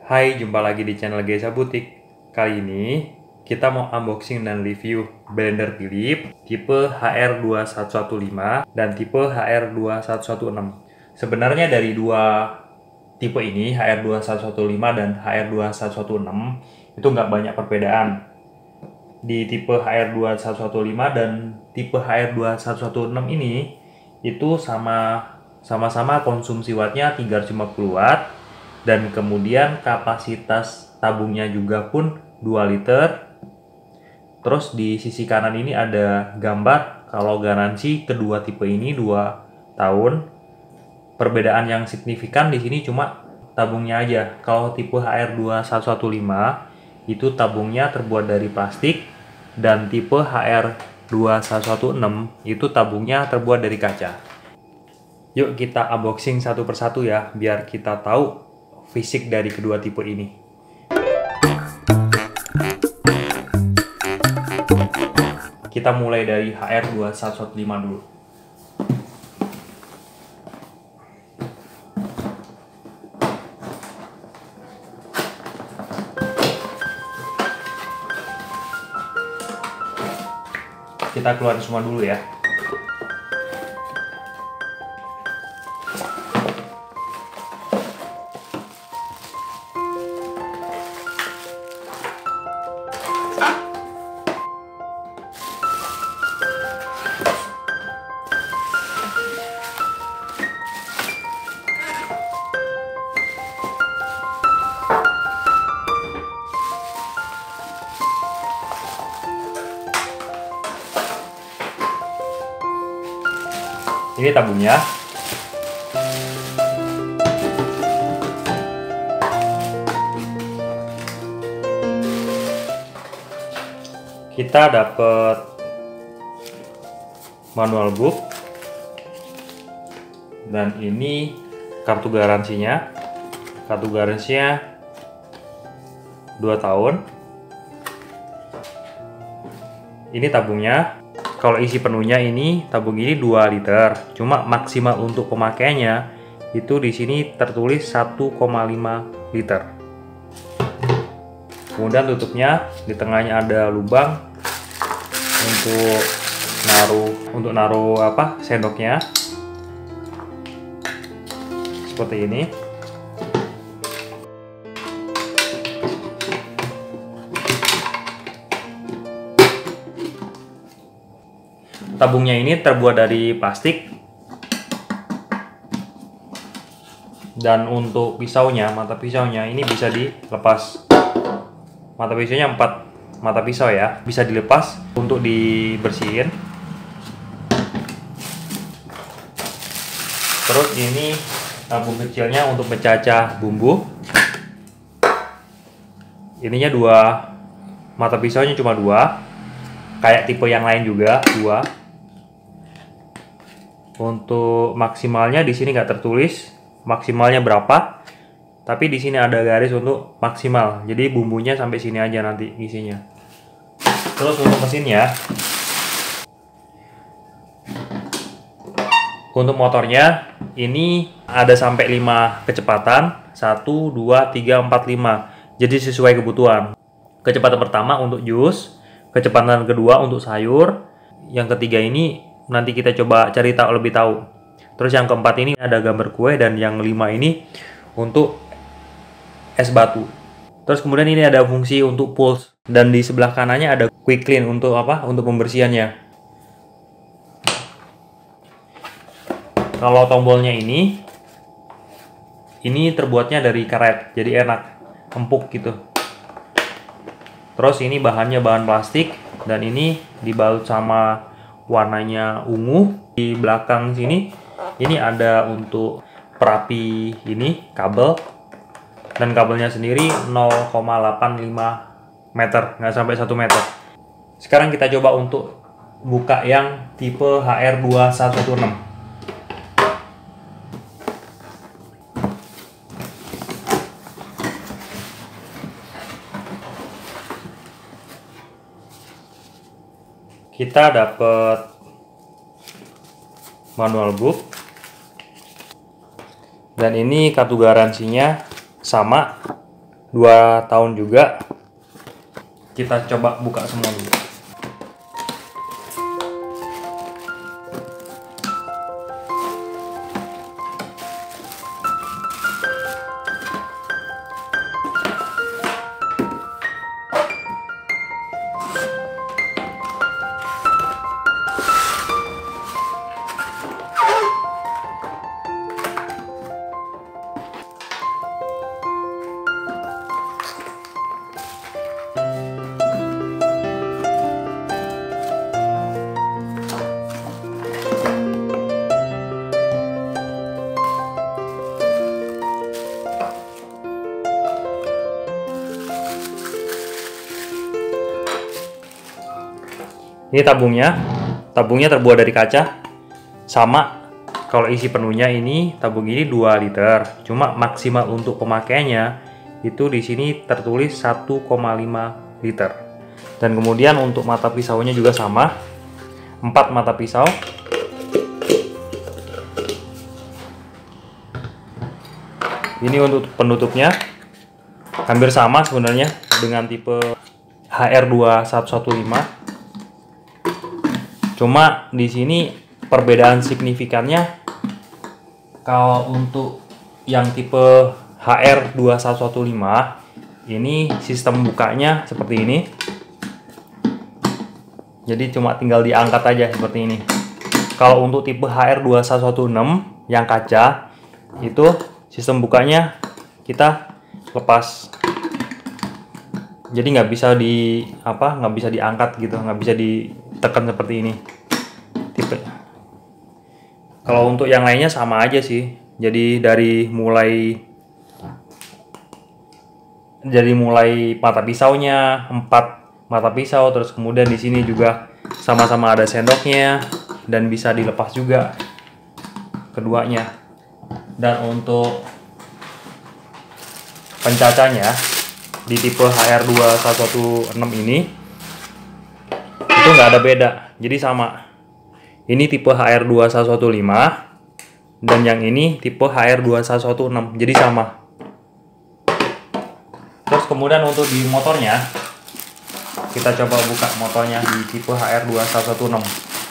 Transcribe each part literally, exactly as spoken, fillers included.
Hai, jumpa lagi di channel Gesa Butik. Kali ini kita mau unboxing dan review blender Philips tipe H R dua satu satu lima dan tipe H R dua satu satu enam. Sebenarnya dari dua tipe ini, H R dua satu satu lima dan H R dua satu satu enam, itu nggak banyak perbedaan. Di tipe H R dua satu satu lima dan tipe H R dua satu satu enam ini itu sama sama-sama konsumsi wattnya tiga ratus lima puluh watt, dan kemudian kapasitas tabungnya juga pun dua liter. Terus di sisi kanan ini ada gambar kalau garansi kedua tipe ini dua tahun. Perbedaan yang signifikan di sini cuma tabungnya aja. Kalau tipe H R dua satu satu lima itu tabungnya terbuat dari plastik, dan tipe H R dua satu satu enam itu tabungnya terbuat dari kaca. Yuk kita unboxing satu persatu ya, biar kita tahu fisik dari kedua tipe ini. Kita mulai dari H R dua satu satu lima dulu. Kita keluarin semua dulu ya. Ini tabungnya. Kita dapat manual book, dan ini kartu garansinya. Kartu garansinya dua tahun. Ini tabungnya. Kalau isi penuhnya ini tabung ini dua liter, cuma maksimal untuk pemakaiannya itu di sini tertulis satu koma lima liter. Kemudian tutupnya, di tengahnya ada lubang untuk naruh untuk naruh apa? Sendoknya. Seperti ini. Tabungnya ini terbuat dari plastik, dan untuk pisaunya, mata pisaunya ini bisa dilepas. Mata pisaunya empat mata pisau ya, bisa dilepas untuk dibersihin. Terus ini tabung kecilnya untuk mencacah bumbu. Ininya dua, mata pisaunya cuma dua, kayak tipe yang lain juga dua. Untuk maksimalnya di sini nggak tertulis maksimalnya berapa, tapi di sini ada garis untuk maksimal. Jadi bumbunya sampai sini aja nanti isinya. Terus untuk mesinnya, untuk motornya ini ada sampai lima kecepatan, satu, dua, tiga, empat, lima. Jadi sesuai kebutuhan. Kecepatan pertama untuk jus, kecepatan kedua untuk sayur, yang ketiga ini nanti kita coba cari tahu lebih tahu. Terus yang keempat ini ada gambar kue, dan yang lima ini untuk es batu. Terus kemudian ini ada fungsi untuk pulse, dan di sebelah kanannya ada quick clean untuk apa? Untuk pembersihannya. Kalau tombolnya ini ini terbuatnya dari karet, jadi enak, empuk gitu. Terus ini bahannya bahan plastik, dan ini dibalut sama warnanya ungu. Di belakang sini ini ada untuk perapi ini kabel, dan kabelnya sendiri nol koma delapan lima meter, nggak sampai satu meter. Sekarang kita coba untuk buka yang tipe H R dua satu satu enam. Kita dapat manual book, dan ini kartu garansinya sama dua tahun juga. Kita coba buka semua dulu. Ini tabungnya, tabungnya terbuat dari kaca, sama. Kalau isi penuhnya ini tabung ini dua liter, cuma maksimal untuk pemakaiannya itu di sini tertulis satu koma lima liter. Dan kemudian untuk mata pisaunya juga sama, empat mata pisau. Ini untuk penutupnya hampir sama sebenarnya dengan tipe H R dua satu satu lima. Cuma di sini perbedaan signifikannya, kalau untuk yang tipe H R dua satu satu lima ini sistem bukanya seperti ini. Jadi cuma tinggal diangkat aja seperti ini. Kalau untuk tipe H R dua satu satu enam yang kaca itu sistem bukanya kita lepas. Jadi nggak bisa di apa nggak bisa diangkat gitu, nggak bisa ditekan seperti ini. Tipe. Kalau untuk yang lainnya sama aja sih. Jadi dari mulai jadi mulai mata pisaunya empat mata pisau, terus kemudian di sini juga sama-sama ada sendoknya dan bisa dilepas juga keduanya. Dan untuk pencacanya di tipe H R dua satu satu enam ini itu nggak ada beda, jadi sama. Ini tipe H R dua satu satu lima dan yang ini tipe H R dua satu satu enam, jadi sama. Terus kemudian untuk di motornya, kita coba buka motornya di tipe H R dua satu satu enam.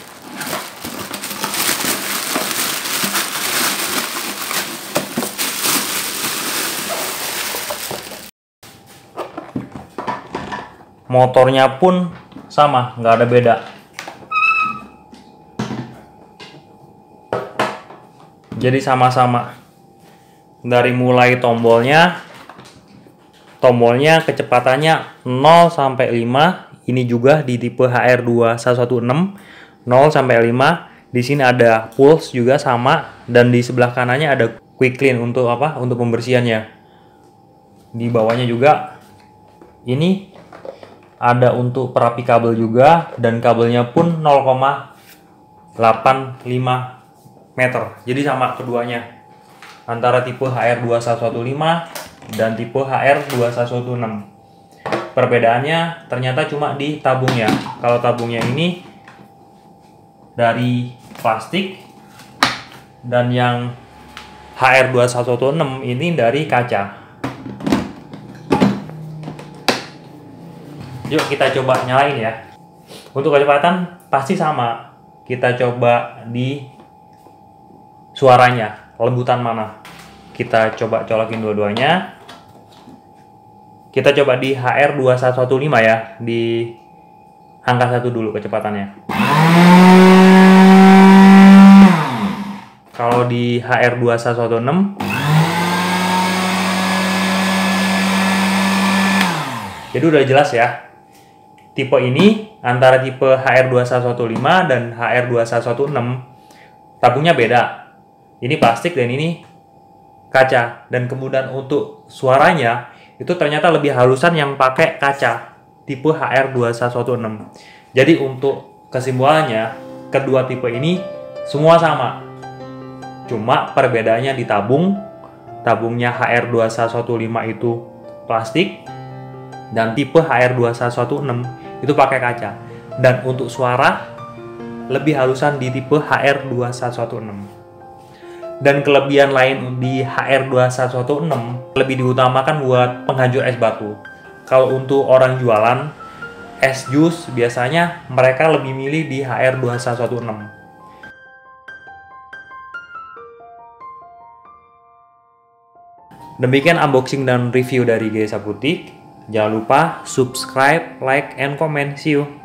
Motornya pun sama, nggak ada beda. Jadi sama-sama. Dari mulai tombolnya, tombolnya kecepatannya nol sampai lima. Ini juga di tipe H R dua satu satu enam, nol sampai lima. Di sini ada pulse juga sama, dan di sebelah kanannya ada quick clean untuk apa? Untuk pembersihannya. Di bawahnya juga ini ada untuk perapi kabel juga, dan kabelnya pun nol koma delapan lima meter. Jadi sama keduanya, antara tipe H R dua satu satu lima dan tipe H R dua satu satu enam. Perbedaannya ternyata cuma di tabungnya. Kalau tabungnya ini dari plastik, dan yang H R dua satu satu enam ini dari kaca. Yuk kita coba nyalain ya. Untuk kecepatan pasti sama. Kita coba di suaranya, lembutan mana. Kita coba colokin dua-duanya. Kita coba di H R dua satu satu lima ya. Di angka satu dulu kecepatannya. Kalau di H R dua satu satu enam, jadi udah jelas ya. Tipe ini antara tipe H R dua satu satu lima dan H R dua satu satu enam tabungnya beda. Ini plastik dan ini kaca. Dan kemudian untuk suaranya itu ternyata lebih halusan yang pakai kaca tipe H R dua satu satu enam. Jadi untuk kesimpulannya, kedua tipe ini semua sama. Cuma perbedaannya di tabung. Tabungnya H R dua satu satu lima itu plastik, dan tipe H R dua satu satu enam itu pakai kaca. Dan untuk suara lebih halusan di tipe H R dua satu satu enam. Dan kelebihan lain di H R dua satu satu enam lebih diutamakan buat penghancur es batu. Kalau untuk orang jualan es jus, biasanya mereka lebih milih di H R dua satu enam. Demikian unboxing dan review dari Gaya Saputik. Jangan lupa subscribe, like, and comment. See you.